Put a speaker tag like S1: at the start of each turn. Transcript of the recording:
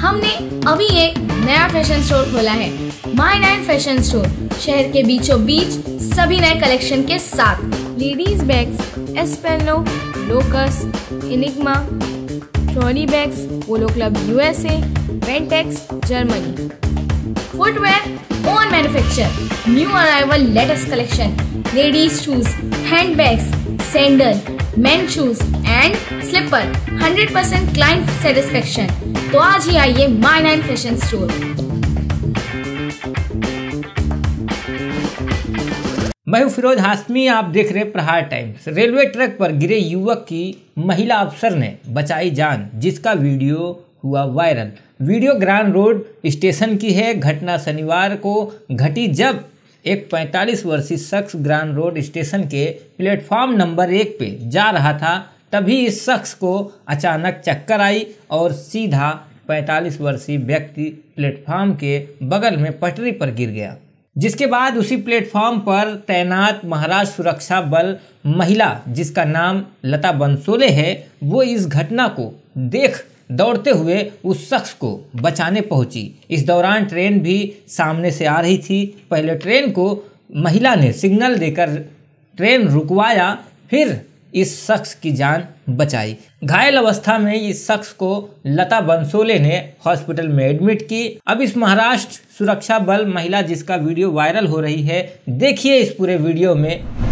S1: हमने अभी एक नया फैशन स्टोर खोला है, माय नाइन फैशन स्टोर। शहर के बीचों बीच सभी नए कलेक्शन के साथ लेडीज बैग्स, एस्पेनो, लोकस, Enigma, trolley bags, Polo Club USA, वेंटेक्स Germany. Footwear own manufacture, new arrival latest collection, ladies shoes, hand bags, sandal, men shoes and slipper, 100% client satisfaction. तो आज ही आइए माय नाइन फैशन स्टोर।
S2: मैं हूं फिरोज हाशमी, आप देख रहे प्रहार टाइम्स। रेलवे ट्रैक पर गिरे युवक की महिला अफसर ने बचाई जान, जिसका वीडियो हुआ viral. Video Grant Road station की है। घटना शनिवार को घटी जब एक 45 वर्षीय शख्स ग्रांड रोड स्टेशन के प्लेटफॉर्म नंबर 1 पे जा रहा था। तभी इस शख्स को अचानक चक्कर आई और सीधा 45 वर्षीय व्यक्ति प्लेटफॉर्म के बगल में पटरी पर गिर गया, जिसके बाद उसी प्लेटफॉर्म पर तैनात महाराष्ट्र सुरक्षा बल महिला, जिसका नाम लता बंसोले है, वो इस घटना को देख दौड़ते हुए उस शख्स को बचाने पहुंची। इस दौरान ट्रेन भी सामने से आ रही थी। पहले ट्रेन को महिला ने सिग्नल देकर ट्रेन रुकवाया, फिर इस शख्स की जान बचाई। घायल अवस्था में इस शख्स को लता बंसोले ने हॉस्पिटल में एडमिट की। अब इस महाराष्ट्र सुरक्षा बल महिला, जिसका वीडियो वायरल हो रही है, देखिए इस पूरे वीडियो में